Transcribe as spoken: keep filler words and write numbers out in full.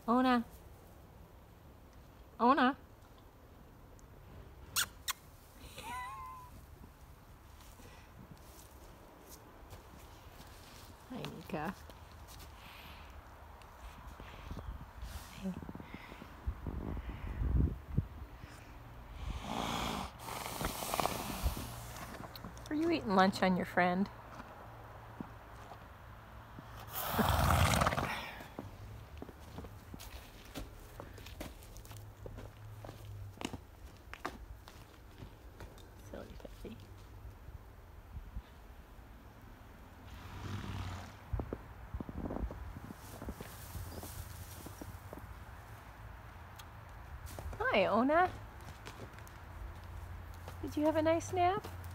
Ohnah. Ohnah. Hi, Nika. Hi. Are you eating lunch on your friend? Silly puppy. Hi, Ohnah. Did you have a nice nap?